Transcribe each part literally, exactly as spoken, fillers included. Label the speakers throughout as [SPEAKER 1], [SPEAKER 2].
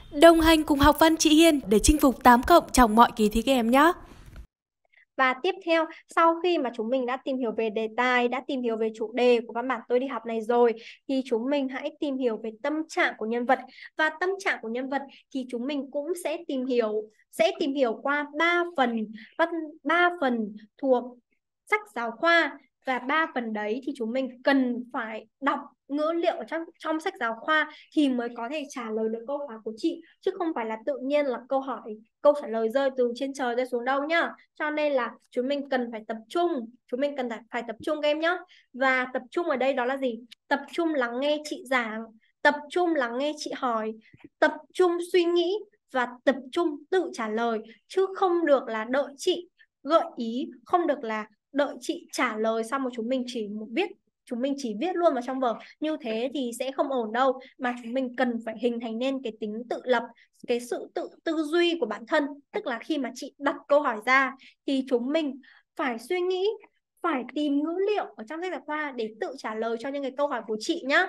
[SPEAKER 1] Đồng hành cùng học văn chị Hiên để chinh phục tám cộng trong mọi kỳ thi các em nhé.
[SPEAKER 2] Và tiếp theo, sau khi mà chúng mình đã tìm hiểu về đề tài, đã tìm hiểu về chủ đề của văn bản tôi đi học này rồi, thì chúng mình hãy tìm hiểu về tâm trạng của nhân vật. Và tâm trạng của nhân vật thì chúng mình cũng sẽ tìm hiểu sẽ tìm hiểu qua ba phần văn ba phần thuộc sách giáo khoa, và ba phần đấy thì chúng mình cần phải đọc ngữ liệu ở trong trong sách giáo khoa thì mới có thể trả lời được câu hỏi của chị, chứ không phải là tự nhiên là câu hỏi câu trả lời rơi từ trên trời rơi xuống đâu nhá. Cho nên là chúng mình cần phải tập trung chúng mình cần phải, phải tập trung các em nhé. Và tập trung ở đây đó là gì? Tập trung lắng nghe chị giảng, tập trung lắng nghe chị hỏi, tập trung suy nghĩ và tập trung tự trả lời, chứ không được là đợi chị gợi ý, không được là đợi chị trả lời xong rồi chúng mình chỉ một viết chúng mình chỉ viết luôn vào trong vở. Như thế thì sẽ không ổn đâu, mà chúng mình cần phải hình thành nên cái tính tự lập, cái sự tự tư duy của bản thân. Tức là khi mà chị đặt câu hỏi ra thì chúng mình phải suy nghĩ, phải tìm ngữ liệu ở trong sách giáo khoa để tự trả lời cho những cái câu hỏi của chị nhá.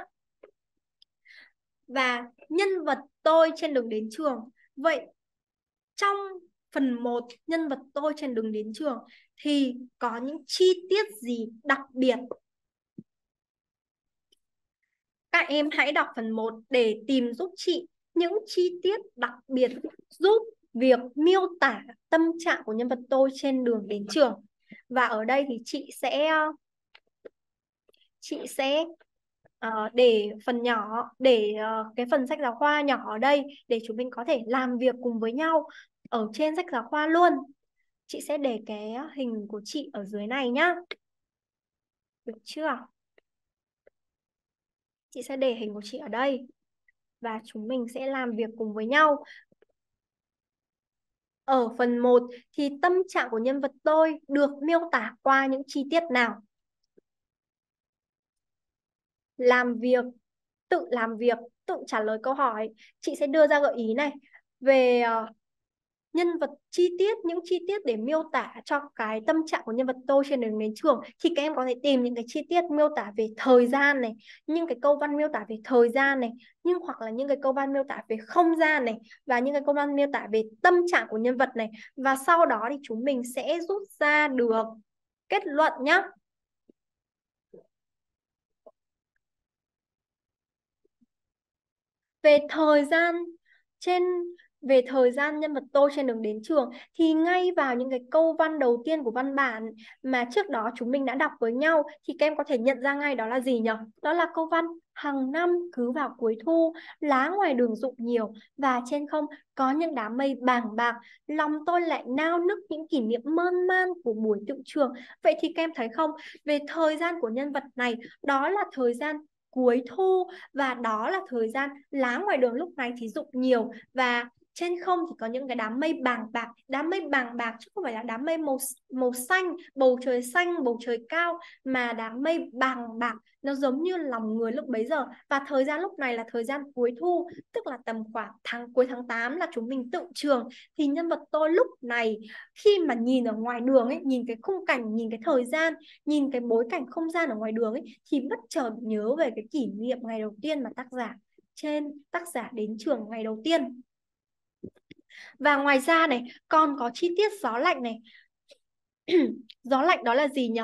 [SPEAKER 2] Và nhân vật tôi trên đường đến trường. Vậy trong phần một, nhân vật tôi trên đường đến trường, thì có những chi tiết gì đặc biệt? Các em hãy đọc phần một để tìm giúp chị những chi tiết đặc biệt giúp việc miêu tả tâm trạng của nhân vật tôi trên đường đến trường. Và ở đây thì chị sẽ chị sẽ uh, để phần nhỏ, để uh, cái phần sách giáo khoa nhỏ ở đây để chúng mình có thể làm việc cùng với nhau ở trên sách giáo khoa luôn. Chị sẽ để cái hình của chị ở dưới này nhá. Được chưa? Chị sẽ để hình của chị ở đây và chúng mình sẽ làm việc cùng với nhau. Ở phần một thì tâm trạng của nhân vật tôi được miêu tả qua những chi tiết nào? Làm việc, tự làm việc, tự trả lời câu hỏi. Chị sẽ đưa ra gợi ý này về uh, nhân vật chi tiết, những chi tiết để miêu tả cho cái tâm trạng của nhân vật tôi trên đường đến trường, thì các em có thể tìm những cái chi tiết miêu tả về thời gian này, những cái câu văn miêu tả về thời gian này, nhưng hoặc là những cái câu văn miêu tả về không gian này, và những cái câu văn miêu tả về tâm trạng của nhân vật này. Và sau đó thì chúng mình sẽ rút ra được kết luận nhé. Về thời gian trên về thời gian nhân vật tôi trên đường đến trường thì ngay vào những cái câu văn đầu tiên của văn bản mà trước đó chúng mình đã đọc với nhau thì các em có thể nhận ra ngay đó là gì nhỉ? Đó là câu văn hàng năm cứ vào cuối thu, lá ngoài đường rụng nhiều và trên không có những đám mây bàng bạc, lòng tôi lại nao nức những kỷ niệm mơn man của buổi tựu trường. Vậy thì các em thấy không, về thời gian của nhân vật này, đó là thời gian cuối thu, và đó là thời gian lá ngoài đường lúc này thì rụng nhiều, và trên không thì có những cái đám mây bàng bạc. Đám mây bàng bạc chứ không phải là đám mây màu màu xanh, bầu trời xanh, bầu trời cao, mà đám mây bàng bạc nó giống như lòng người lúc bấy giờ. Và thời gian lúc này là thời gian cuối thu, tức là tầm khoảng tháng cuối tháng tám là chúng mình tựu trường. Thì nhân vật tôi lúc này khi mà nhìn ở ngoài đường ấy, nhìn cái khung cảnh, nhìn cái thời gian, nhìn cái bối cảnh không gian ở ngoài đường ấy, thì bất chợt nhớ về cái kỷ niệm ngày đầu tiên mà tác giả trên tác giả đến trường ngày đầu tiên. Và ngoài ra này, còn có chi tiết gió lạnh này. Gió lạnh đó là gì nhỉ?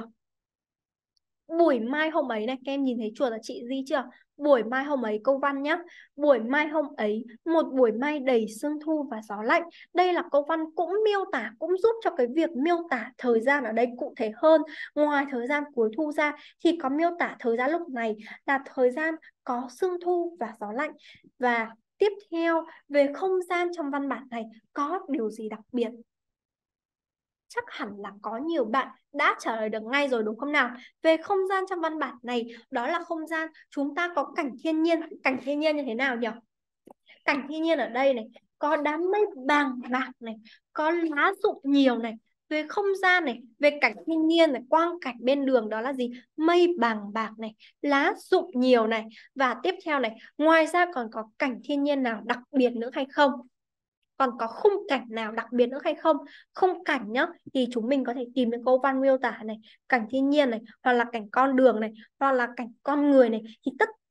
[SPEAKER 2] Buổi mai hôm ấy này, các em nhìn thấy chuột là chị Di chưa? Buổi mai hôm ấy, câu văn nhá. Buổi mai hôm ấy, một buổi mai đầy sương thu và gió lạnh. Đây là câu văn cũng miêu tả, cũng giúp cho cái việc miêu tả thời gian ở đây cụ thể hơn. Ngoài thời gian cuối thu ra thì có miêu tả thời gian lúc này là thời gian có sương thu và gió lạnh. Và tiếp theo, về không gian trong văn bản này có điều gì đặc biệt? Chắc hẳn là có nhiều bạn đã trả lời được ngay rồi đúng không nào? Về không gian trong văn bản này, đó là không gian chúng ta có cảnh thiên nhiên. Cảnh thiên nhiên như thế nào nhỉ? Cảnh thiên nhiên ở đây này, có đám mây bàng bạc này, có lá rụng nhiều này. Về không gian này, về cảnh thiên nhiên này, quang cảnh bên đường đó là gì? Mây bàng bạc này, lá rụng nhiều này. Và tiếp theo này, ngoài ra còn có cảnh thiên nhiên nào đặc biệt nữa hay không? Còn có khung cảnh nào đặc biệt nữa hay không? Khung cảnh nhá, thì chúng mình có thể tìm những câu văn miêu tả này, cảnh thiên nhiên này, hoặc là cảnh con đường này, hoặc là cảnh con người này. Thì tất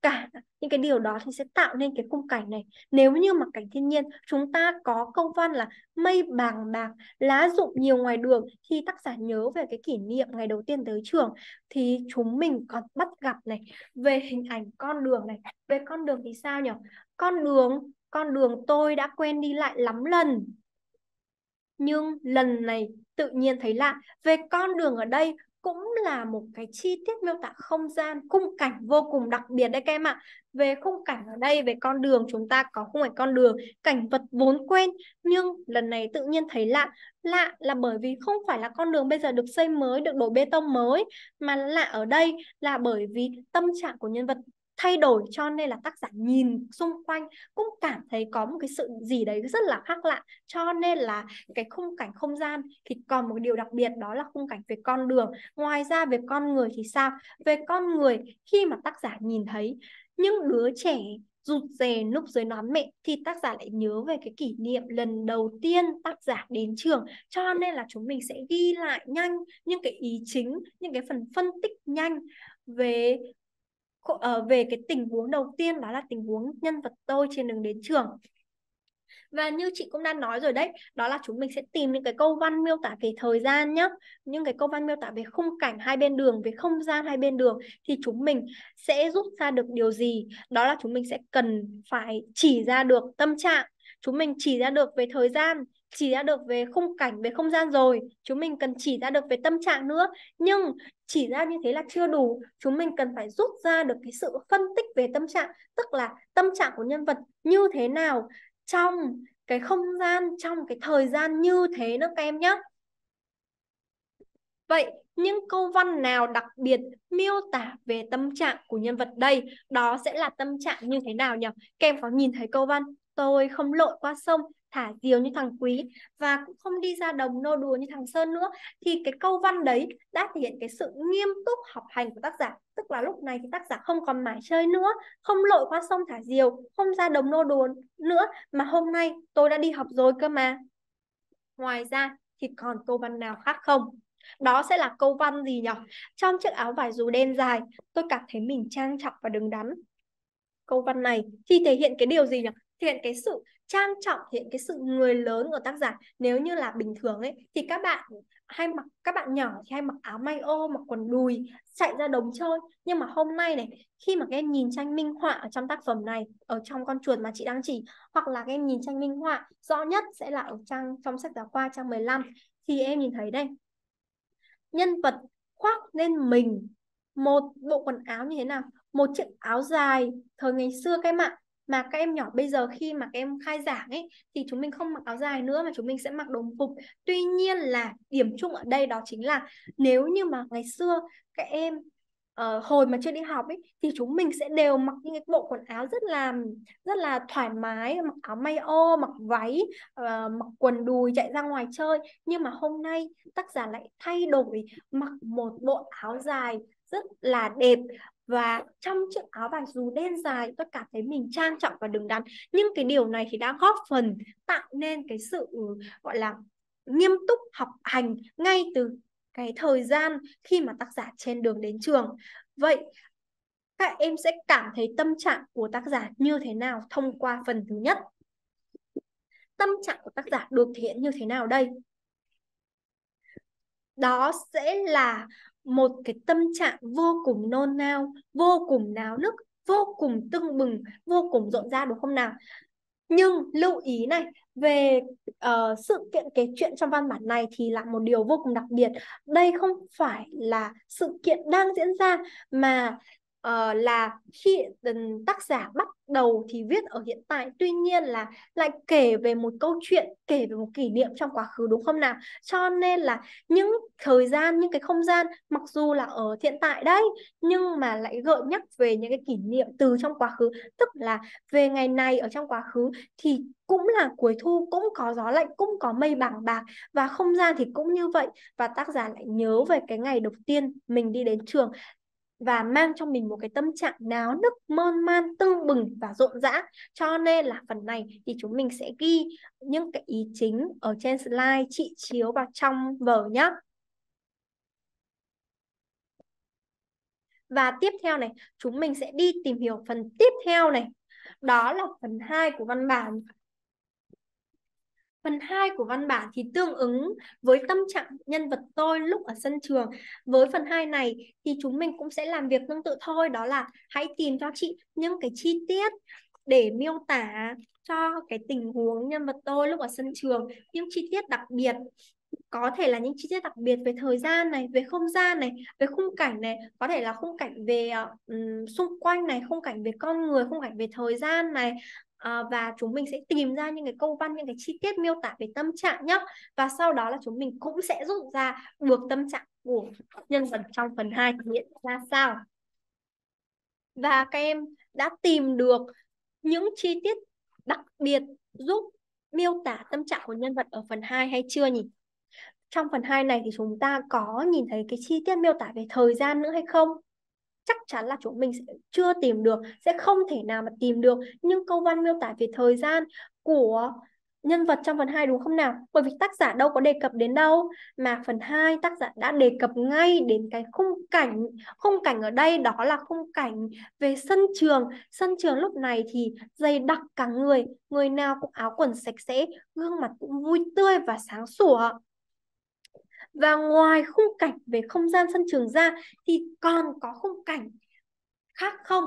[SPEAKER 2] cả những cái điều đó thì sẽ tạo nên cái khung cảnh này. Nếu như mà cảnh thiên nhiên chúng ta có câu văn là mây bàng bạc, lá rụng nhiều ngoài đường, thì tác giả nhớ về cái kỷ niệm ngày đầu tiên tới trường. Thì chúng mình còn bắt gặp này về hình ảnh con đường này. Về con đường thì sao nhỉ? Con đường, con đường tôi đã quen đi lại lắm lần, nhưng lần này tự nhiên thấy lạ. Về con đường ở đây cũng là một cái chi tiết miêu tả không gian, khung cảnh vô cùng đặc biệt đấy các em ạ. Về khung cảnh ở đây, về con đường, chúng ta có khung cảnh con đường, cảnh vật vốn quen, nhưng lần này tự nhiên thấy lạ. Lạ là bởi vì không phải là con đường bây giờ được xây mới, được đổ bê tông mới, mà lạ ở đây là bởi vì tâm trạng của nhân vật thay đổi, cho nên là tác giả nhìn xung quanh cũng cảm thấy có một cái sự gì đấy rất là khác lạ. Cho nên là cái khung cảnh không gian thì còn một điều đặc biệt, đó là khung cảnh về con đường. Ngoài ra về con người thì sao? Về con người, khi mà tác giả nhìn thấy những đứa trẻ rụt rè núp dưới nón mẹ, thì tác giả lại nhớ về cái kỷ niệm lần đầu tiên tác giả đến trường. Cho nên là chúng mình sẽ ghi lại nhanh những cái ý chính, những cái phần phân tích nhanh về uh, về cái tình huống đầu tiên, đó là tình huống nhân vật tôi trên đường đến trường. Và như chị cũng đã nói rồi đấy, đó là chúng mình sẽ tìm những cái câu văn miêu tả về thời gian nhé. Những cái câu văn miêu tả về khung cảnh hai bên đường, về không gian hai bên đường, thì chúng mình sẽ rút ra được điều gì? Đó là chúng mình sẽ cần phải chỉ ra được tâm trạng, chúng mình chỉ ra được về thời gian, chỉ ra được về khung cảnh, về không gian rồi. Chúng mình cần chỉ ra được về tâm trạng nữa. Nhưng chỉ ra như thế là chưa đủ. Chúng mình cần phải rút ra được cái sự phân tích về tâm trạng, tức là tâm trạng của nhân vật như thế nào trong cái không gian, trong cái thời gian như thế nữa các em nhé. Vậy những câu văn nào đặc biệt miêu tả về tâm trạng của nhân vật đây? Đó sẽ là tâm trạng như thế nào nhỉ? Các em có nhìn thấy câu văn tôi không lội qua sông thả diều như thằng Quý, và cũng không đi ra đồng nô đùa như thằng Sơn nữa. Thì cái câu văn đấy đã thể hiện cái sự nghiêm túc học hành của tác giả. Tức là lúc này thì tác giả không còn mải chơi nữa, không lội qua sông thả diều, không ra đồng nô đùa nữa, mà hôm nay tôi đã đi học rồi cơ mà. Ngoài ra thì còn câu văn nào khác không? Đó sẽ là câu văn gì nhỉ? Trong chiếc áo vải dù đen dài, tôi cảm thấy mình trang trọng và đứng đắn. Câu văn này thì thể hiện cái điều gì nhỉ? Thể hiện cái sự trang trọng, thể hiện cái sự người lớn của tác giả. Nếu như là bình thường ấy thì các bạn hay mặc, các bạn nhỏ thì hay mặc áo may ô, mặc quần đùi, chạy ra đồng chơi. Nhưng mà hôm nay này, khi mà các em nhìn tranh minh họa ở trong tác phẩm này, ở trong con chuột mà chị đang chỉ, hoặc là các em nhìn tranh minh họa rõ nhất sẽ là ở trang trong sách giáo khoa trang mười lăm, thì em nhìn thấy đây, nhân vật khoác lên mình một bộ quần áo như thế nào? Một chiếc áo dài thời ngày xưa các em ạ. Mà các em nhỏ bây giờ khi mà các em khai giảng ấy thì chúng mình không mặc áo dài nữa, mà chúng mình sẽ mặc đồng phục. Tuy nhiên là điểm chung ở đây đó chính là nếu như mà ngày xưa các em uh, hồi mà chưa đi học ấy thì chúng mình sẽ đều mặc những cái bộ quần áo rất là rất là thoải mái, mặc áo may ô, mặc váy, uh, mặc quần đùi chạy ra ngoài chơi. Nhưng mà hôm nay tác giả lại thay đổi, mặc một bộ áo dài rất là đẹp, và trong chiếc áo vải dù đen dài tôi cảm thấy mình trang trọng và đứng đắn. Nhưng cái điều này thì đã góp phần tạo nên cái sự gọi là nghiêm túc học hành ngay từ cái thời gian khi mà tác giả trên đường đến trường. Vậy các em sẽ cảm thấy tâm trạng của tác giả như thế nào thông qua phần thứ nhất? Tâm trạng của tác giả được thể hiện như thế nào đây? Đó sẽ là một cái tâm trạng vô cùng nôn nao, vô cùng náo nức, vô cùng tưng bừng, vô cùng rộn rã, đúng không nào? Nhưng lưu ý này, về uh, sự kiện kể chuyện trong văn bản này thì là một điều vô cùng đặc biệt. Đây không phải là sự kiện đang diễn ra, mà uh, là khi um, tác giả bắt đầu thì viết ở hiện tại, tuy nhiên là lại kể về một câu chuyện, kể về một kỷ niệm trong quá khứ, đúng không nào? Cho nên là những thời gian, những cái không gian mặc dù là ở hiện tại đấy, nhưng mà lại gợi nhắc về những cái kỷ niệm từ trong quá khứ. Tức là về ngày này ở trong quá khứ thì cũng là cuối thu, cũng có gió lạnh, cũng có mây bàng bạc, và không gian thì cũng như vậy. Và tác giả lại nhớ về cái ngày đầu tiên mình đi đến trường, và mang trong mình một cái tâm trạng náo nức, mơn man, tưng bừng và rộn rã. Cho nên là phần này thì chúng mình sẽ ghi những cái ý chính ở trên slide chị chiếu vào trong vở nhé. Và tiếp theo này, chúng mình sẽ đi tìm hiểu phần tiếp theo này. Đó là phần hai của văn bản. Phần hai của văn bản thì tương ứng với tâm trạng nhân vật tôi lúc ở sân trường. Với phần hai này thì chúng mình cũng sẽ làm việc tương tự thôi. Đó là hãy tìm cho chị những cái chi tiết để miêu tả cho cái tình huống nhân vật tôi lúc ở sân trường. Những chi tiết đặc biệt, có thể là những chi tiết đặc biệt về thời gian này, về không gian này, về khung cảnh này, có thể là khung cảnh về uh, xung quanh này, khung cảnh về con người, khung cảnh về thời gian này. Uh, và chúng mình sẽ tìm ra những cái câu văn, những cái chi tiết miêu tả về tâm trạng nhé. Và sau đó là chúng mình cũng sẽ rút ra được tâm trạng của nhân vật trong phần hai thể hiện ra sao. Và các em đã tìm được những chi tiết đặc biệt giúp miêu tả tâm trạng của nhân vật ở phần hai hay chưa nhỉ? Trong phần hai này thì chúng ta có nhìn thấy cái chi tiết miêu tả về thời gian nữa hay không? Chắc chắn là chúng mình sẽ chưa tìm được, sẽ không thể nào mà tìm được những câu văn miêu tả về thời gian của nhân vật trong phần hai, đúng không nào? Bởi vì tác giả đâu có đề cập đến đâu, mà phần hai tác giả đã đề cập ngay đến cái khung cảnh. Khung cảnh ở đây đó là khung cảnh về sân trường. Sân trường lúc này thì dày đặc cả người, người nào cũng áo quần sạch sẽ, gương mặt cũng vui tươi và sáng sủa. Và ngoài khung cảnh về không gian sân trường ra thì còn có khung cảnh khác không?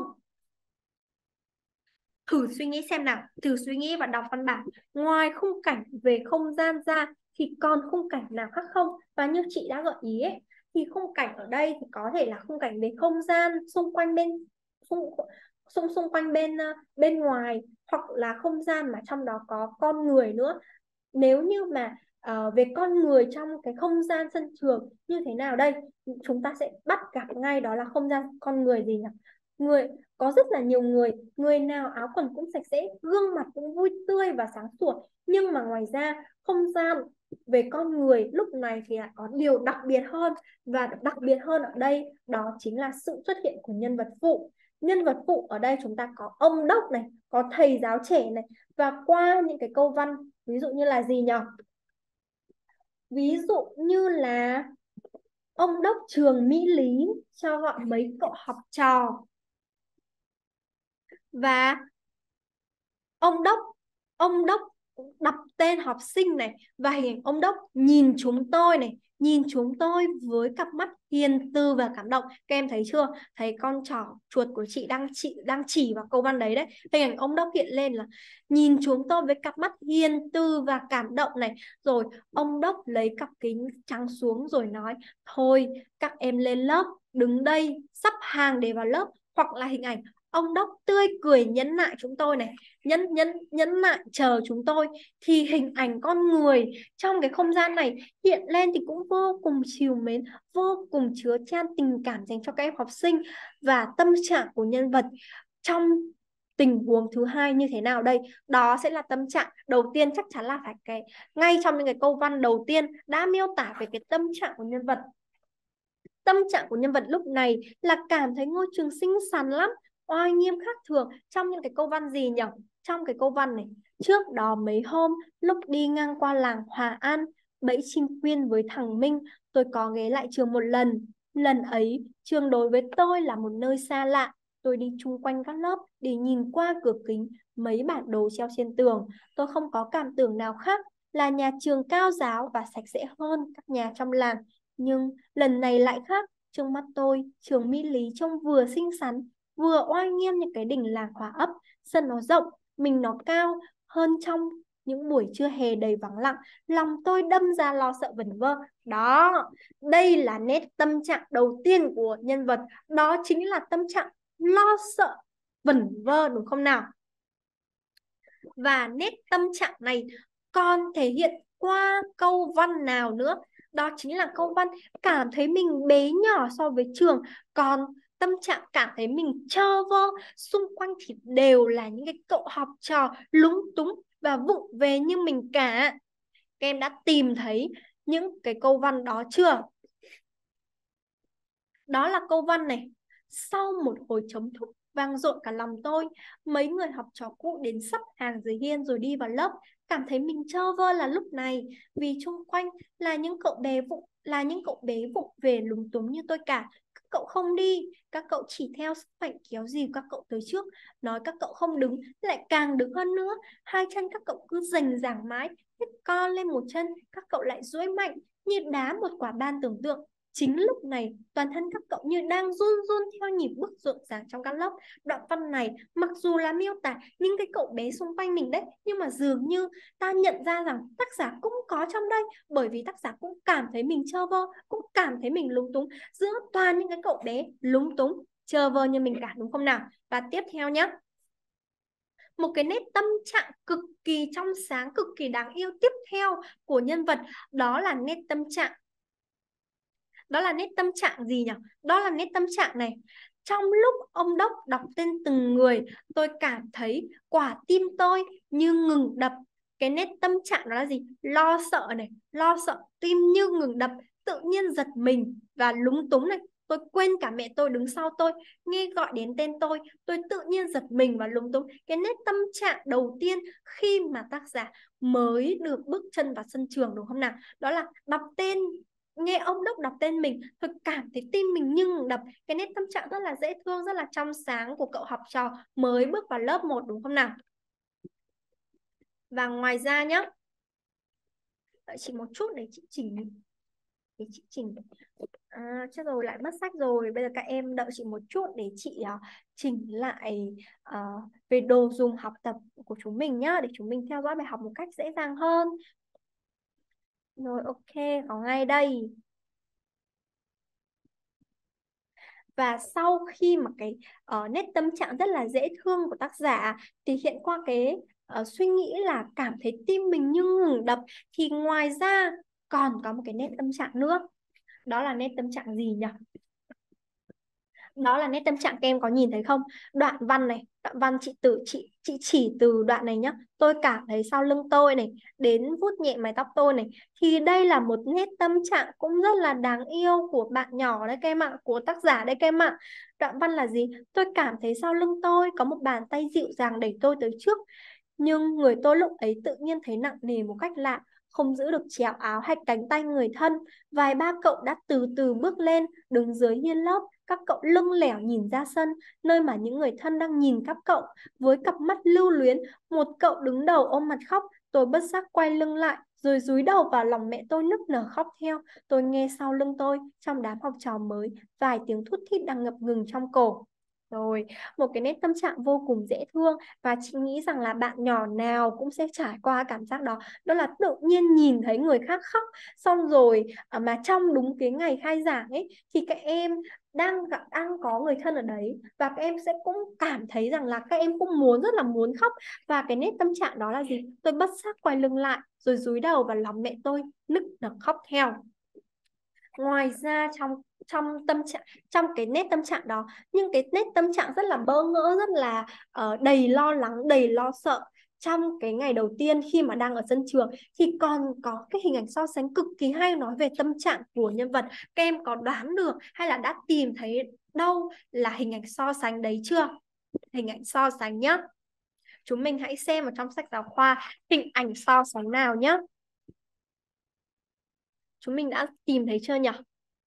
[SPEAKER 2] Thử suy nghĩ xem nào, thử suy nghĩ và đọc văn bản. Ngoài khung cảnh về không gian ra thì còn khung cảnh nào khác không? Và như chị đã gợi ý ấy, thì khung cảnh ở đây thì có thể là khung cảnh về không gian xung quanh bên xung xung xung quanh bên bên ngoài, hoặc là không gian mà trong đó có con người nữa. Nếu như mà uh, về con người trong cái không gian sân trường như thế nào đây, chúng ta sẽ bắt gặp ngay đó là không gian con người gì nhỉ? Người có rất là nhiều người, người nào áo quần cũng sạch sẽ, gương mặt cũng vui tươi và sáng sủa. Nhưng mà ngoài ra không gian về con người lúc này thì lại có điều đặc biệt hơn, và đặc biệt hơn ở đây đó chính là sự xuất hiện của nhân vật phụ. Nhân vật phụ ở đây chúng ta có ông đốc này, có thầy giáo trẻ này, và qua những cái câu văn ví dụ như là gì nhỉ? Ví dụ như là ông đốc trường Mỹ Lý cho gọi mấy cậu học trò, và ông đốc ông đốc đọc tên học sinh này, và hình ảnh ông đốc nhìn chúng tôi này, nhìn chúng tôi với cặp mắt hiền từ và cảm động. Các em thấy chưa? Thấy con trỏ chuột của chị đang chị đang chỉ vào câu văn đấy đấy. Hình ảnh ông đốc hiện lên là nhìn chúng tôi với cặp mắt hiền từ và cảm động này. Rồi ông đốc lấy cặp kính trắng xuống rồi nói: thôi các em lên lớp, đứng đây sắp hàng để vào lớp. Hoặc là hình ảnh ông đốc tươi cười nhẫn nại chúng tôi này, nhẫn nhẫn nhẫn nại chờ chúng tôi. Thì hình ảnh con người trong cái không gian này hiện lên thì cũng vô cùng trìu mến, vô cùng chứa chan tình cảm dành cho các em học sinh. Và tâm trạng của nhân vật trong tình huống thứ hai như thế nào đây? Đó sẽ là tâm trạng đầu tiên, chắc chắn là phải cái ngay trong những cái câu văn đầu tiên đã miêu tả về cái tâm trạng của nhân vật. Tâm trạng của nhân vật lúc này là cảm thấy ngôi trường xinh xắn lắm, oai nghiêm khác thường. Trong những cái câu văn gì nhỉ? Trong cái câu văn này: trước đó mấy hôm lúc đi ngang qua làng Hòa An, bẫy chim quyên với thằng Minh, tôi có ghé lại trường một lần. Lần ấy trường đối với tôi là một nơi xa lạ. Tôi đi chung quanh các lớp để nhìn qua cửa kính mấy bản đồ treo trên tường. Tôi không có cảm tưởng nào khác là nhà trường cao giáo và sạch sẽ hơn các nhà trong làng. Nhưng lần này lại khác. Trước mắt tôi, trường Mỹ Lý trông vừa xinh xắn, vừa oai nghiêm như cái đình làng Hòa Ấp. Sân nó rộng, mình nó cao hơn. Trong những buổi trưa hè đầy vắng lặng, lòng tôi đâm ra lo sợ vẩn vơ. Đó, đây là nét tâm trạng đầu tiên của nhân vật. Đó chính là tâm trạng lo sợ vẩn vơ, đúng không nào? Và nét tâm trạng này còn thể hiện qua câu văn nào nữa? Đó chính là câu văn cảm thấy mình bé nhỏ so với trường, còn tâm trạng cảm thấy mình trơ vơ, xung quanh thì đều là những cái cậu học trò lúng túng và vụng về như mình cả. Các em đã tìm thấy những cái câu văn đó chưa? Đó là câu văn này: sau một hồi trống thúc vang dội cả lòng tôi, mấy người học trò cũ đến sắp hàng dưới hiên rồi đi vào lớp. Cảm thấy mình trơ vơ là lúc này, vì xung quanh là những cậu bé vụng là những cậu bé vụng về lúng túng như tôi cả. Các cậu không đi, các cậu chỉ theo sức mạnh kéo dìu các cậu tới trước. Nói các cậu không đứng, lại càng đứng hơn nữa. Hai chân các cậu cứ rành ràng mãi, hết co lên một chân, các cậu lại duỗi mạnh như đá một quả ban tưởng tượng. Chính lúc này, toàn thân các cậu như đang run run theo nhịp bước rộn ràng trong các lớp. Đoạn văn này mặc dù là miêu tả những cái cậu bé xung quanh mình đấy, nhưng mà dường như ta nhận ra rằng tác giả cũng có trong đây, bởi vì tác giả cũng cảm thấy mình trơ vơ, cũng cảm thấy mình lúng túng giữa toàn những cái cậu bé lúng túng, trơ vơ như mình cả, đúng không nào? Và tiếp theo nhé, một cái nét tâm trạng cực kỳ trong sáng, cực kỳ đáng yêu tiếp theo của nhân vật, đó là nét tâm trạng. Đó là nét tâm trạng gì nhỉ? Đó là nét tâm trạng này. Trong lúc ông Đốc đọc tên từng người, tôi cảm thấy quả tim tôi như ngừng đập. Cái nét tâm trạng đó là gì? Lo sợ này, lo sợ, tim như ngừng đập, tự nhiên giật mình và lúng túng này. Tôi quên cả mẹ tôi đứng sau tôi, nghe gọi đến tên tôi, tôi tự nhiên giật mình và lúng túng. Cái nét tâm trạng đầu tiên khi mà tác giả mới được bước chân vào sân trường, đúng không nào? Đó là đọc tên, nghe ông Đốc đọc tên mình, tôi cảm thấy tim mình như ngừng đập. Cái nét tâm trạng rất là dễ thương, rất là trong sáng của cậu học trò mới bước vào lớp một, đúng không nào? Và ngoài ra nhé, đợi chị một chút để chị chỉnh để chị chỉnh à, chết rồi, lại mất sách rồi. Bây giờ các em đợi chị một chút để chị uh, chỉnh lại uh, về đồ dùng học tập của chúng mình nhá, để chúng mình theo dõi bài học một cách dễ dàng hơn. Rồi, ok, có ngay đây. Và sau khi mà cái uh, nét tâm trạng rất là dễ thương của tác giả thể hiện qua cái uh, suy nghĩ là cảm thấy tim mình như ngừng đập, thì ngoài ra còn có một cái nét tâm trạng nữa. Đó là nét tâm trạng gì nhỉ? Đó là nét tâm trạng, các em có nhìn thấy không? Đoạn văn này, đoạn văn chị tự chị chị chỉ từ đoạn này nhá. Tôi cảm thấy sau lưng tôi này, đến vuốt nhẹ mái tóc tôi này, thì đây là một nét tâm trạng cũng rất là đáng yêu của bạn nhỏ đấy các em ạ, của tác giả đấy các em ạ. Đoạn văn là gì? Tôi cảm thấy sau lưng tôi có một bàn tay dịu dàng đẩy tôi tới trước, nhưng người tôi lúc ấy tự nhiên thấy nặng nề một cách lạ, không giữ được chéo áo hay cánh tay người thân. Vài ba cậu đã từ từ bước lên, đứng dưới hiên lớp. Các cậu lưng lẻo nhìn ra sân, nơi mà những người thân đang nhìn các cậu với cặp mắt lưu luyến. Một cậu đứng đầu ôm mặt khóc. Tôi bất giác quay lưng lại, rồi dúi đầu vào lòng mẹ tôi nức nở khóc theo. Tôi nghe sau lưng tôi, trong đám học trò mới, vài tiếng thút thít đang ngập ngừng trong cổ. Rồi, một cái nét tâm trạng vô cùng dễ thương, và chị nghĩ rằng là bạn nhỏ nào cũng sẽ trải qua cảm giác đó. Đó là tự nhiên nhìn thấy người khác khóc, xong rồi à, mà trong đúng cái ngày khai giảng ấy, thì các em đang gặp đang có người thân ở đấy, và các em sẽ cũng cảm thấy rằng là các em cũng muốn, rất là muốn khóc. Và cái nét tâm trạng đó là gì? Tôi bất giác quay lưng lại, rồi dúi đầu vào lòng mẹ tôi, nức nở khóc theo. Ngoài ra trong trong tâm trạng, trong cái nét tâm trạng đó, nhưng cái nét tâm trạng rất là bỡ ngỡ, rất là uh, đầy lo lắng, đầy lo sợ. Trong cái ngày đầu tiên khi mà đang ở sân trường, thì còn có cái hình ảnh so sánh cực kỳ hay nói về tâm trạng của nhân vật. Các em có đoán được hay là đã tìm thấy đâu là hình ảnh so sánh đấy chưa? Hình ảnh so sánh nhá. Chúng mình hãy xem ở trong sách giáo khoa hình ảnh so sánh nào nhá. Chúng mình đã tìm thấy chưa nhỉ?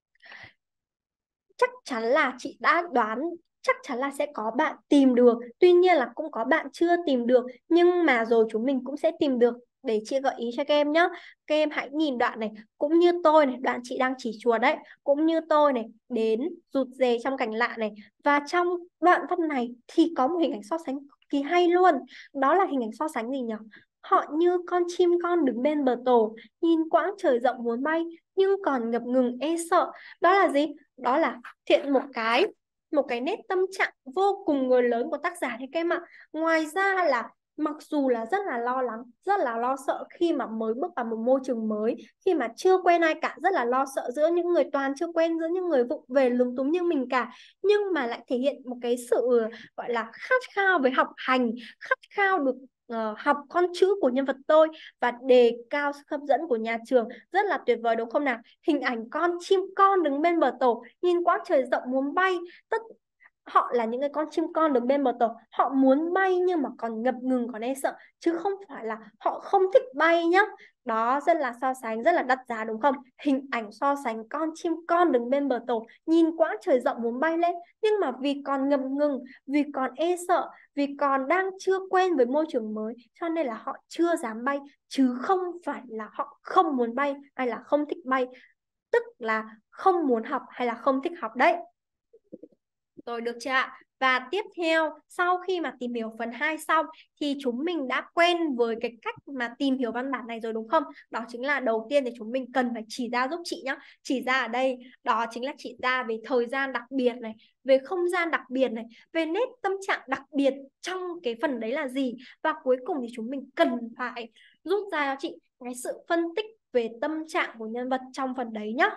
[SPEAKER 2] Chắc chắn là chị đã đoán, chắc chắn là sẽ có bạn tìm được. Tuy nhiên là cũng có bạn chưa tìm được, nhưng mà rồi chúng mình cũng sẽ tìm được. Để chị gợi ý cho các em nhé. Các em hãy nhìn đoạn này, cũng như tôi này, đoạn chị đang chỉ chuột đấy, cũng như tôi này, đến rụt rè trong cảnh lạ này. Và trong đoạn văn này thì có một hình ảnh so sánh cực kỳ hay luôn. Đó là hình ảnh so sánh gì nhỉ? Họ như con chim con đứng bên bờ tổ, nhìn quãng trời rộng muốn bay, nhưng còn ngập ngừng e sợ. Đó là gì? Đó là thiện một cái một cái nét tâm trạng vô cùng người lớn của tác giả, thì các em ạ. Ngoài ra là mặc dù là rất là lo lắng, rất là lo sợ khi mà mới bước vào một môi trường mới, khi mà chưa quen ai cả, rất là lo sợ giữa những người toàn chưa quen, giữa những người vụng về lúng túng như mình cả, nhưng mà lại thể hiện một cái sự gọi là khát khao với học hành, khát khao được uh, học con chữ của nhân vật tôi, và đề cao sức hấp dẫn của nhà trường. Rất là tuyệt vời đúng không nào? Hình ảnh con chim con đứng bên bờ tổ, nhìn quãng trời rộng muốn bay, tất Họ là những cái con chim con đứng bên bờ tổ, họ muốn bay nhưng mà còn ngập ngừng, còn e sợ, chứ không phải là họ không thích bay nhá. Đó, rất là so sánh, rất là đắt giá đúng không? Hình ảnh so sánh con chim con đứng bên bờ tổ, nhìn quá trời rộng muốn bay lên, nhưng mà vì còn ngập ngừng, vì còn e sợ, vì còn đang chưa quen với môi trường mới, cho nên là họ chưa dám bay, chứ không phải là họ không muốn bay hay là không thích bay, tức là không muốn học hay là không thích học đấy. Rồi, được chưa ạ? Và tiếp theo, sau khi mà tìm hiểu phần hai xong thì chúng mình đã quen với cái cách mà tìm hiểu văn bản này rồi đúng không? Đó chính là đầu tiên thì chúng mình cần phải chỉ ra giúp chị nhé. Chỉ ra ở đây đó chính là chỉ ra về thời gian đặc biệt này, về không gian đặc biệt này, về nét tâm trạng đặc biệt trong cái phần đấy là gì. Và cuối cùng thì chúng mình cần phải rút ra cho chị cái sự phân tích về tâm trạng của nhân vật trong phần đấy nhé.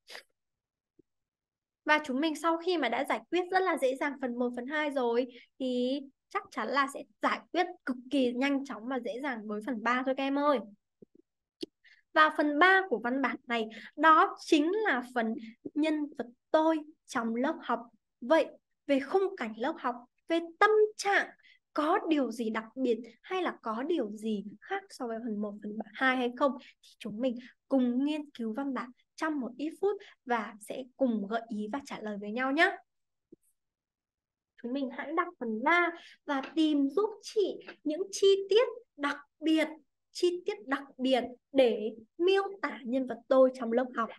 [SPEAKER 2] Và chúng mình sau khi mà đã giải quyết rất là dễ dàng phần một, phần hai rồi thì chắc chắn là sẽ giải quyết cực kỳ nhanh chóng và dễ dàng với phần ba thôi các em ơi. Và phần ba của văn bản này đó chính là phần nhân vật tôi trong lớp học. Vậy về khung cảnh lớp học, về tâm trạng, có điều gì đặc biệt hay là có điều gì khác so với phần một, phần hai hay không, thì chúng mình cùng nghiên cứu văn bản trong một ít phút và sẽ cùng gợi ý và trả lời với nhau nhé. Chúng mình hãy đọc phần ba và tìm giúp chị những chi tiết đặc biệt, chi tiết đặc biệt để miêu tả nhân vật tôi trong lớp học.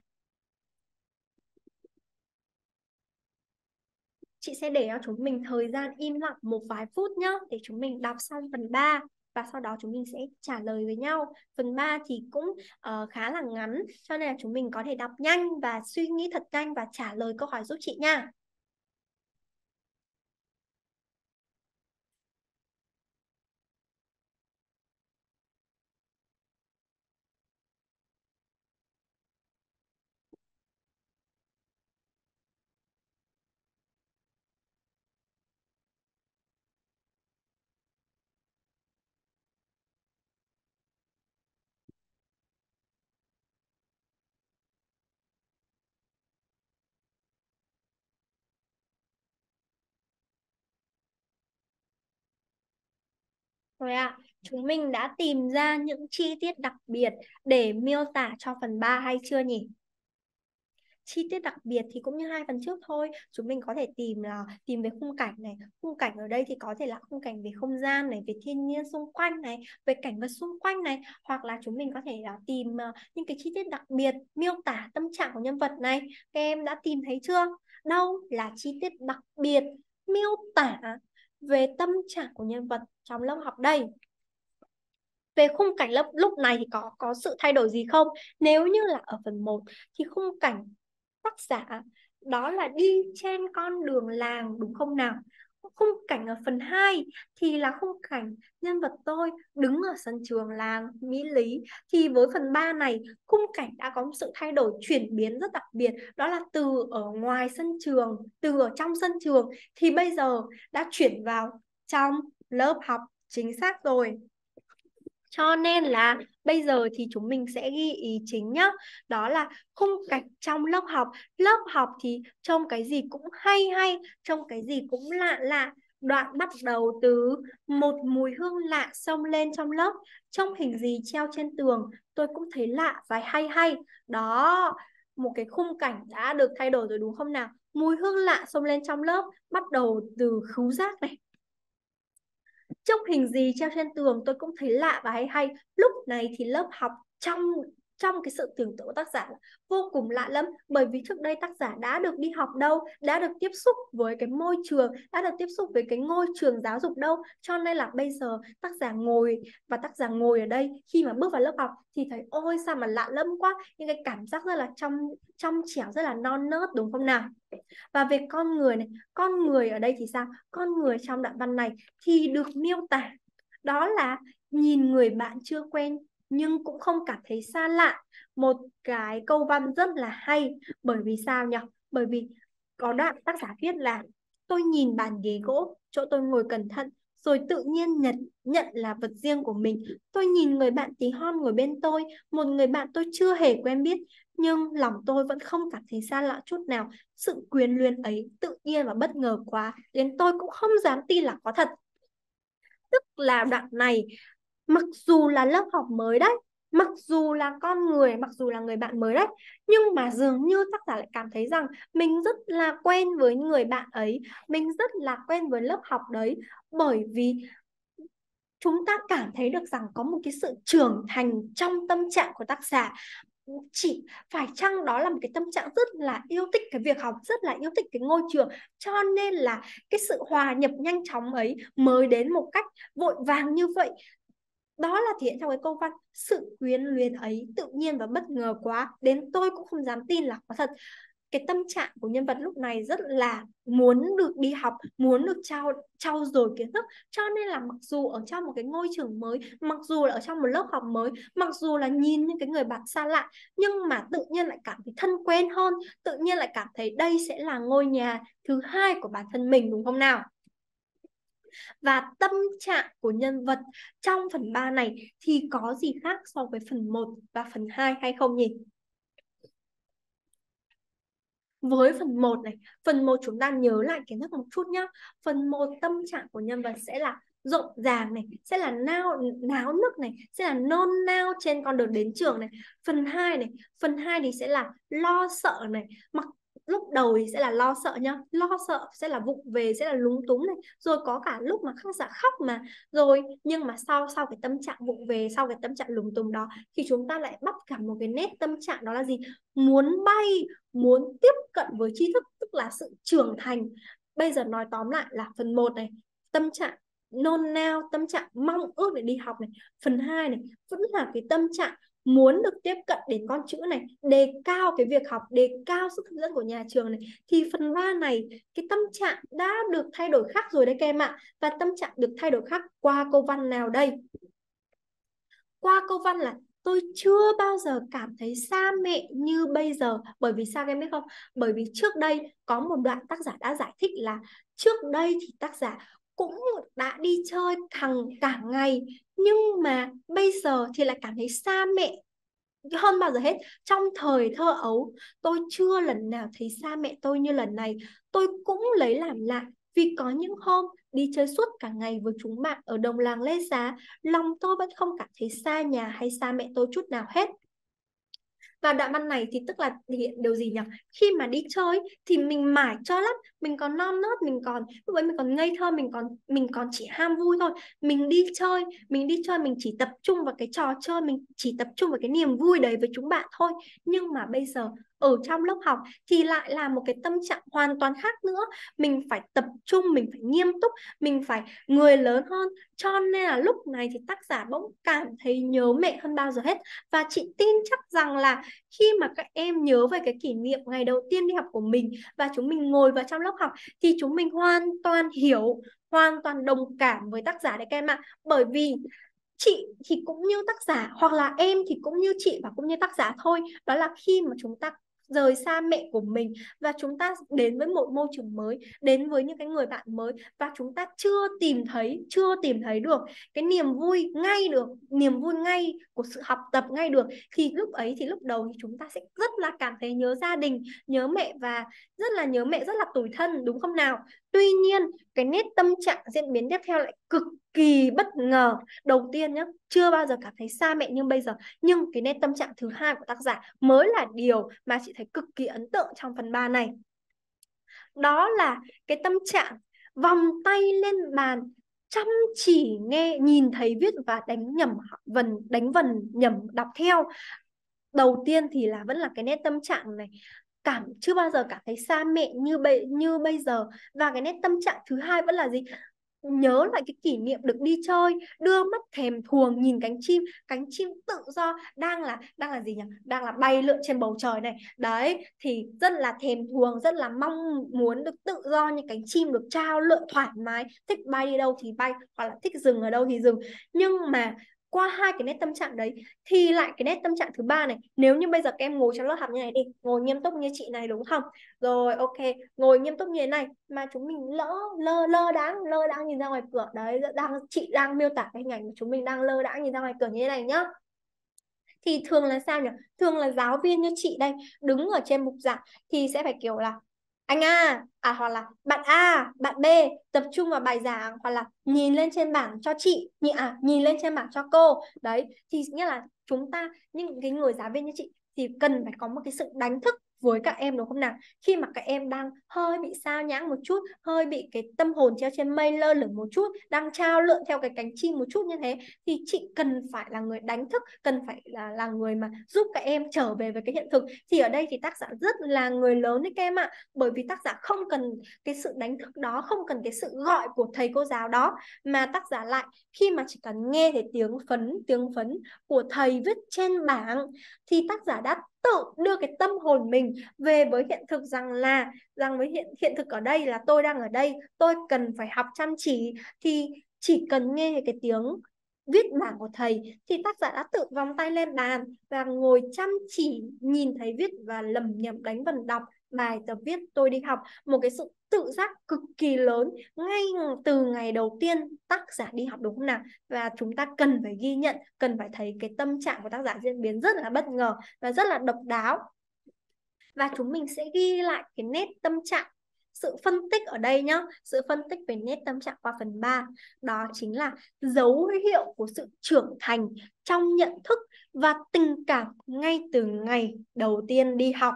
[SPEAKER 2] Chị sẽ để cho chúng mình thời gian im lặng một vài phút nhé, để chúng mình đọc xong phần ba và sau đó chúng mình sẽ trả lời với nhau. Phần ba thì cũng uh, khá là ngắn, cho nên là chúng mình có thể đọc nhanh và suy nghĩ thật nhanh và trả lời câu hỏi giúp chị nha. Rồi ạ, à, chúng mình đã tìm ra những chi tiết đặc biệt để miêu tả cho phần ba hay chưa nhỉ? Chi tiết đặc biệt thì cũng như hai phần trước thôi, chúng mình có thể tìm là tìm về khung cảnh này. Khung cảnh ở đây thì có thể là khung cảnh về không gian này, về thiên nhiên xung quanh này, về cảnh vật xung quanh này, hoặc là chúng mình có thể là tìm uh, những cái chi tiết đặc biệt miêu tả tâm trạng của nhân vật này. Các em đã tìm thấy chưa? Đâu là chi tiết đặc biệt miêu tả về tâm trạng của nhân vật trong lớp học đây? Về khung cảnh lớp lúc này thì có có sự thay đổi gì không? Nếu như là ở phần một thì khung cảnh tác giả đó là đi trên con đường làng đúng không nào? Khung cảnh ở phần hai thì là khung cảnh nhân vật tôi đứng ở sân trường làng Mỹ Lý. Thì với phần ba này, khung cảnh đã có một sự thay đổi chuyển biến rất đặc biệt, đó là từ ở ngoài sân trường, từ ở trong sân trường thì bây giờ đã chuyển vào trong lớp học, chính xác rồi. Cho nên là bây giờ thì chúng mình sẽ ghi ý chính nhá. Đó là khung cảnh trong lớp học. Lớp học thì trông cái gì cũng hay hay, trông cái gì cũng lạ lạ. Đoạn bắt đầu từ một mùi hương lạ xông lên trong lớp. Trông hình gì treo trên tường, tôi cũng thấy lạ và hay hay. Đó, một cái khung cảnh đã được thay đổi rồi đúng không nào? Mùi hương lạ xông lên trong lớp, bắt đầu từ khứu giác này. Trông hình gì treo trên tường tôi cũng thấy lạ và hay hay. Lúc này thì lớp học trong trong cái sự tưởng tượng của tác giả là vô cùng lạ lắm, bởi vì trước đây tác giả đã được đi học đâu, đã được tiếp xúc với cái môi trường, đã được tiếp xúc với cái ngôi trường giáo dục đâu, cho nên là bây giờ tác giả ngồi và tác giả ngồi ở đây khi mà bước vào lớp học thì thấy ôi sao mà lạ lẫm quá, những cái cảm giác rất là trong trong trẻo, rất là non nớt đúng không nào? Và về con người này, con người ở đây thì sao? Con người trong đoạn văn này thì được miêu tả đó là nhìn người bạn chưa quen nhưng cũng không cảm thấy xa lạ. Một cái câu văn rất là hay, bởi vì sao nhỉ? Bởi vì có đoạn tác giả viết là tôi nhìn bàn ghế gỗ chỗ tôi ngồi cẩn thận, rồi tự nhiên nhận, nhận là vật riêng của mình. Tôi nhìn người bạn tí hon ngồi bên tôi, một người bạn tôi chưa hề quen biết, nhưng lòng tôi vẫn không cảm thấy xa lạ chút nào. Sự quyến luyến ấy tự nhiên và bất ngờ quá, đến tôi cũng không dám tin là có thật. Tức là đoạn này, mặc dù là lớp học mới đấy, mặc dù là con người, mặc dù là người bạn mới đấy, nhưng mà dường như tác giả lại cảm thấy rằng mình rất là quen với người bạn ấy, mình rất là quen với lớp học đấy, bởi vì chúng ta cảm thấy được rằng có một cái sự trưởng thành trong tâm trạng của tác giả. Chỉ phải chăng đó là một cái tâm trạng rất là yêu thích cái việc học, rất là yêu thích cái ngôi trường, cho nên là cái sự hòa nhập nhanh chóng ấy mới đến một cách vội vàng như vậy. Đó là thể hiện trong cái câu văn, sự quyến luyến ấy tự nhiên và bất ngờ quá, đến tôi cũng không dám tin là có thật. Cái tâm trạng của nhân vật lúc này rất là muốn được đi học, muốn được trau trau dồi kiến thức, cho nên là mặc dù ở trong một cái ngôi trường mới, mặc dù là ở trong một lớp học mới, mặc dù là nhìn những cái người bạn xa lạ, nhưng mà tự nhiên lại cảm thấy thân quen hơn, tự nhiên lại cảm thấy đây sẽ là ngôi nhà thứ hai của bản thân mình, đúng không nào? Và tâm trạng của nhân vật trong phần ba này thì có gì khác so với phần một và phần hai hay không nhỉ? Với phần một này, phần một chúng ta nhớ lại kiến thức một chút nhá. Phần một tâm trạng của nhân vật sẽ là rộn ràng này, sẽ là nao náo nức này, sẽ là nôn nao trên con đường đến trường này. Phần hai này, phần hai thì sẽ là lo sợ này. Mặc lúc đầu thì sẽ là lo sợ nhá, lo sợ sẽ là vụng về, sẽ là lúng túng này, rồi có cả lúc mà khắc giả khóc mà. Rồi nhưng mà sau sau cái tâm trạng vụng về, sau cái tâm trạng lúng túng đó thì chúng ta lại bắt gặp một cái nét tâm trạng, đó là gì? Muốn bay, muốn tiếp cận với tri thức, tức là sự trưởng thành. Bây giờ nói tóm lại là phần một này, tâm trạng nôn nao, tâm trạng mong ước để đi học này. Phần hai này vẫn là cái tâm trạng muốn được tiếp cận đến con chữ này, đề cao cái việc học, đề cao sức hấp dẫn của nhà trường này. Thì phần ba này, cái tâm trạng đã được thay đổi khác rồi đấy các em ạ. Và tâm trạng được thay đổi khác qua câu văn nào đây? Qua câu văn là tôi chưa bao giờ cảm thấy xa mẹ như bây giờ. Bởi vì sao các em biết không? Bởi vì trước đây có một đoạn tác giả đã giải thích là trước đây thì tác giả cũng đã đi chơi hàng cả ngày, nhưng mà bây giờ thì lại cảm thấy xa mẹ hơn bao giờ hết. Trong thời thơ ấu, tôi chưa lần nào thấy xa mẹ tôi như lần này. Tôi cũng lấy làm lạ vì có những hôm đi chơi suốt cả ngày với chúng bạn ở đồng làng Lê Xá, lòng tôi vẫn không cảm thấy xa nhà hay xa mẹ tôi chút nào hết. Và đoạn văn này thì tức là thể hiện điều gì nhỉ? Khi mà đi chơi thì mình mải chơi lắm, mình còn non nớt, mình còn lúc ấy mình còn ngây thơ, mình còn mình còn chỉ ham vui thôi. Mình đi chơi, mình đi chơi mình chỉ tập trung vào cái trò chơi, mình chỉ tập trung vào cái niềm vui đấy với chúng bạn thôi. Nhưng mà bây giờ ở trong lớp học thì lại là một cái tâm trạng hoàn toàn khác nữa. Mình phải tập trung, mình phải nghiêm túc, mình phải người lớn hơn. Cho nên là lúc này thì tác giả bỗng cảm thấy nhớ mẹ hơn bao giờ hết. Và chị tin chắc rằng là khi mà các em nhớ về cái kỷ niệm ngày đầu tiên đi học của mình và chúng mình ngồi vào trong lớp học thì chúng mình hoàn toàn hiểu, hoàn toàn đồng cảm với tác giả đấy các em ạ. Bởi vì chị thì cũng như tác giả, hoặc là em thì cũng như chị và cũng như tác giả thôi. Đó là khi mà chúng ta rời xa mẹ của mình và chúng ta đến với một môi trường mới, đến với những cái người bạn mới, và chúng ta chưa tìm thấy chưa tìm thấy được cái niềm vui ngay được niềm vui ngay của sự học tập ngay được, thì lúc ấy thì lúc đầu thì chúng ta sẽ rất là cảm thấy nhớ gia đình, nhớ mẹ, và rất là nhớ mẹ, rất là tủi thân, đúng không nào? Tuy nhiên cái nét tâm trạng diễn biến tiếp theo lại cực kỳ bất ngờ. Đầu tiên nhá, chưa bao giờ cảm thấy xa mẹ như bây giờ, nhưng cái nét tâm trạng thứ hai của tác giả mới là điều mà chị thấy cực kỳ ấn tượng trong phần ba này. Đó là cái tâm trạng vòng tay lên bàn, chăm chỉ nghe, nhìn thấy viết và đánh nhầm vần, đánh vần nhầm đọc theo. Đầu tiên thì là vẫn là cái nét tâm trạng này, cảm chưa bao giờ cảm thấy xa mẹ như bây như bây giờ. Và cái nét tâm trạng thứ hai vẫn là gì? Nhớ lại cái kỷ niệm được đi chơi, đưa mắt thèm thuồng nhìn cánh chim, cánh chim tự do đang là đang là gì nhỉ? Đang là bay lượn trên bầu trời này. Đấy, thì rất là thèm thuồng, rất là mong muốn được tự do như cánh chim, được trao lượn thoải mái, thích bay đi đâu thì bay, hoặc là thích dừng ở đâu thì dừng. Nhưng mà qua hai cái nét tâm trạng đấy thì lại cái nét tâm trạng thứ ba này. Nếu như bây giờ các em ngồi trong lớp học như này đi, ngồi nghiêm túc như chị này đúng không, rồi ok, ngồi nghiêm túc như thế này mà chúng mình lỡ lơ lơ đáng lơ đáng nhìn ra ngoài cửa đấy, đang chị đang miêu tả cái hình ảnh của chúng mình đang lơ đãng nhìn ra ngoài cửa như thế này nhá, thì thường là sao nhỉ? Thường là giáo viên như chị đây đứng ở trên bục giảng thì sẽ phải kiểu là anh A à, hoặc là bạn A bạn B tập trung vào bài giảng, hoặc là nhìn lên trên bảng cho chị nhị à nhìn lên trên bảng cho cô đấy. Thì nghĩa là chúng ta, những cái người giáo viên như chị thì cần phải có một cái sự đánh thức với các em đúng không nào? Khi mà các em đang hơi bị sao nhãng một chút, hơi bị cái tâm hồn treo trên mây lơ lửng một chút, đang trao lượn theo cái cánh chim một chút như thế, thì chị cần phải là người đánh thức, cần phải là là người mà giúp các em trở về với cái hiện thực. Thì ở đây thì tác giả rất là người lớn đấy các em ạ, bởi vì tác giả không cần cái sự đánh thức đó, không cần cái sự gọi của thầy cô giáo đó, mà tác giả lại khi mà chỉ cần nghe thấy tiếng phấn tiếng phấn của thầy viết trên bảng thì tác giả đã tự đưa cái tâm hồn mình về với hiện thực, rằng là rằng với hiện hiện thực ở đây là tôi đang ở đây, tôi cần phải học chăm chỉ. Thì chỉ cần nghe cái tiếng viết bảng của thầy thì tác giả đã tự vòng tay lên bàn và ngồi chăm chỉ nhìn thấy viết và lẩm nhẩm đánh vần đọc bài tập viết tôi đi học. Một cái sự tự giác cực kỳ lớn ngay từ ngày đầu tiên tác giả đi học đúng không nào? Và chúng ta cần phải ghi nhận, cần phải thấy cái tâm trạng của tác giả diễn biến rất là bất ngờ và rất là độc đáo. Và chúng mình sẽ ghi lại cái nét tâm trạng, sự phân tích ở đây nhá, sự phân tích về nét tâm trạng qua phần ba. Đó chính là dấu hiệu của sự trưởng thành trong nhận thức và tình cảm ngay từ ngày đầu tiên đi học.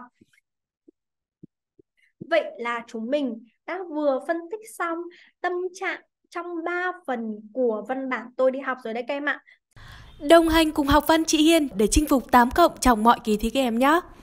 [SPEAKER 2] Vậy là chúng mình đã vừa phân tích xong tâm trạng trong ba phần của văn bản tôi đi học rồi đấy các em ạ.
[SPEAKER 1] Đồng hành cùng học văn chị Hiên để chinh phục tám cộng trong mọi kỳ thi các em nhé.